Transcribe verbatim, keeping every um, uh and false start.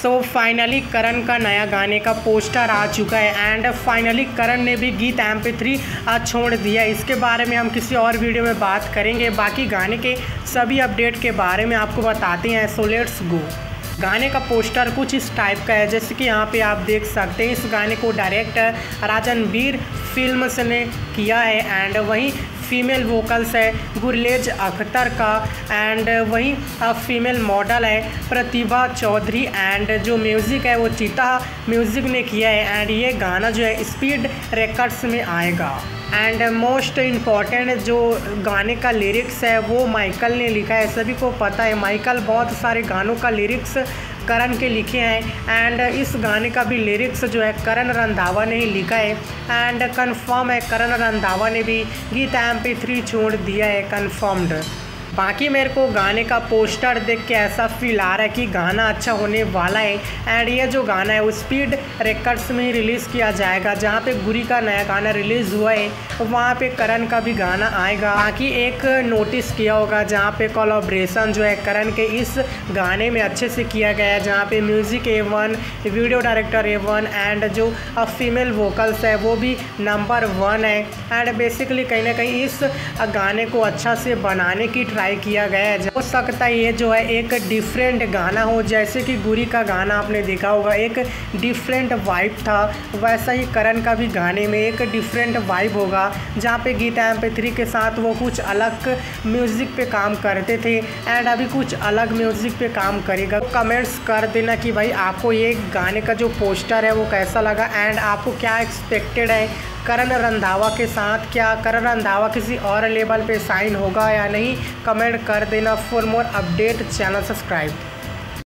So finally करण का नया गाने का पोस्टर आ चुका है एंड फाइनली करण ने भी गीत एम पी थ्री छोड़ दिया। इसके बारे में हम किसी और वीडियो में बात करेंगे। बाकी गाने के सभी अपडेट के बारे में आपको बताते हैं, सो लेट्स गो। गाने का पोस्टर कुछ इस टाइप का है, जैसे कि यहाँ पे आप देख सकते हैं। इस गाने को डायरेक्टर राजनवीर फिल्म्स ने किया है एंड वहीं फीमेल वोकल्स है गुरलेज अख्तर का एंड वहीं फीमेल मॉडल है प्रतिभा चौधरी एंड जो म्यूज़िक है वो चीता म्यूज़िक ने किया है एंड ये गाना जो है स्पीड रिकॉर्ड्स में आएगा। एंड मोस्ट इम्पॉर्टेंट जो गाने का लिरिक्स है वो माइकल ने लिखा है। सभी को पता है माइकल बहुत सारे गानों का लिरिक्स करण के लिखे हैं एंड इस गाने का भी लिरिक्स जो है करण रंधावा ने ही लिखा है एंड कंफर्म है करण रंधावा ने भी गीत एम पी थ्री छोड़ दिया है, कंफर्म्ड। बाकी मेरे को गाने का पोस्टर देख के ऐसा फील आ रहा है कि गाना अच्छा होने वाला है एंड ये जो गाना है वो स्पीड रिकॉर्ड्स में ही रिलीज़ किया जाएगा। जहाँ पे गुरी का नया गाना रिलीज़ हुआ है तो वहाँ पे करण का भी गाना आएगा। बाकी एक नोटिस किया होगा जहाँ पे कोलैबोरेशन जो है करण के इस गाने में अच्छे से किया गया है, जहाँ पे music A one, video director A one and जो फीमेल वोकल्स है वो भी नंबर वन है एंड बेसिकली कहीं ना कहीं इस गाने को अच्छा से बनाने की ट्राई किया गया है। हो सकता है ये जो है एक डिफरेंट गाना हो, जैसे कि गुरी का गाना आपने देखा होगा एक डिफरेंट वाइब था, वैसा ही करण का भी गाने में एक डिफरेंट वाइब होगा जहाँ पे गीत एम पी थ्री के साथ वो कुछ अलग म्यूज़िक पे काम करते थे एंड अभी कुछ अलग म्यूज़िक पे काम करेगा। तो कमेंट्स कर देना कि भाई आपको ये गाने का जो पोस्टर है वो कैसा लगा एंड आपको क्या एक्सपेक्टेड है करण रंधावा के साथ। क्या करण रंधावा किसी और लेवल पे साइन होगा या नहीं, कमेंट कर देना। For more update channel subscribe.